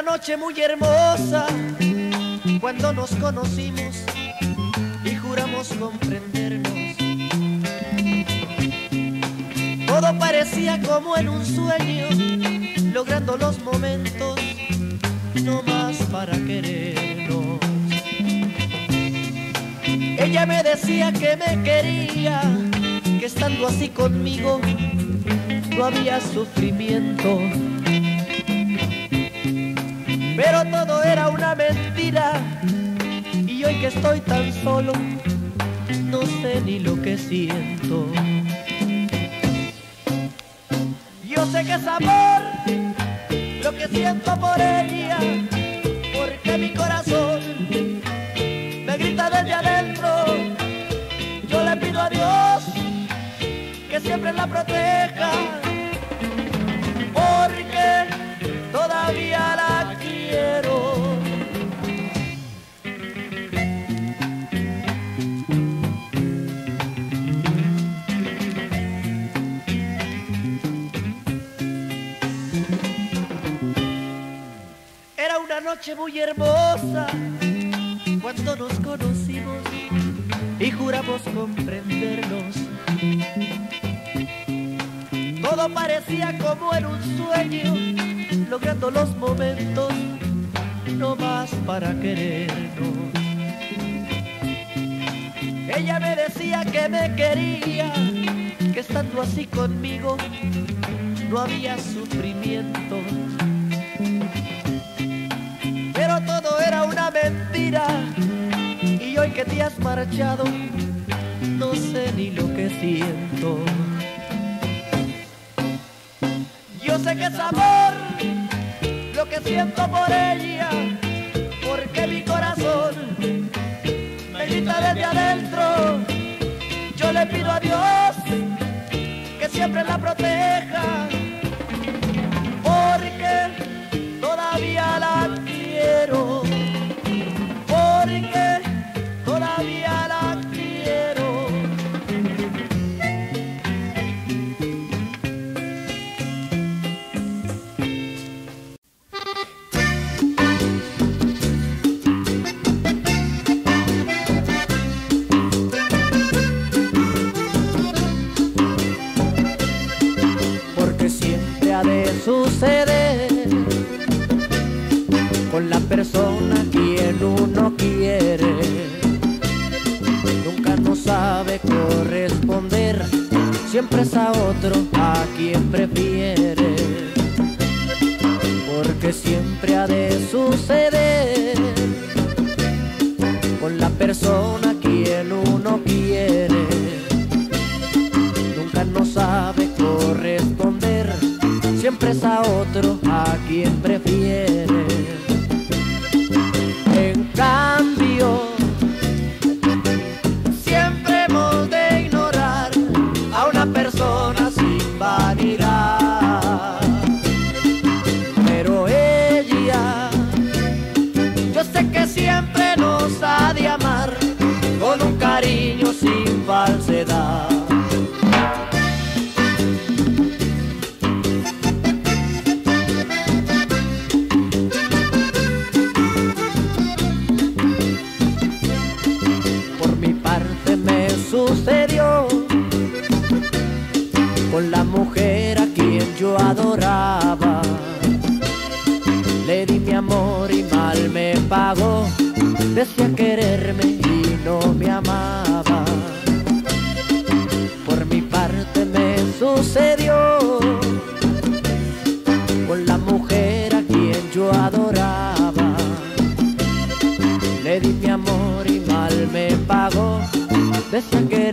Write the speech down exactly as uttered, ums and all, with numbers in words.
noche muy hermosa cuando nos conocimos y juramos comprendernos. Todo parecía como en un sueño, logrando los momentos no más para querernos. Ella me decía que me quería, que estando así conmigo no había sufrimiento. Pero todo era una mentira, y hoy que estoy tan solo, no sé ni lo que siento. Yo sé que es amor lo que siento por ella, porque mi corazón me grita desde adentro. Yo le pido a Dios que siempre la proteja, porque todavía la quiero. Era una noche muy hermosa cuando nos conocimos y juramos comprendernos. Todo parecía como en un sueño, logrando los momentos no más para querernos. Ella me decía que me quería, que estando así conmigo no había sufrimiento. Pero todo era una mentira, y hoy que te has marchado no sé ni lo que siento. Yo sé que es amor lo que siento por ella, porque mi corazón me grita desde adentro. Yo le pido a Dios que siempre la proteja, porque todavía la quiero, porque todavía la quiero. Suceder con la persona quien uno quiere, nunca nos sabe corresponder, siempre es a otro a quien prefiere, porque siempre ha de suceder con la persona quien uno quiere, nunca nos sabe corresponder, siempre es a otro a quien prefiere. En cambio, siempre hemos de ignorar a una persona sin vanidad. Pero ella, yo sé que siempre nos ha de amar con un cariño sin falsedad. Sucedió con la mujer a quien yo adoraba, le di mi amor y mal me pagó, decía quererme y no me amaba. Por mi parte me sucedió con la mujer a quien yo adoraba, le di mi amor y mal me pagó, decía que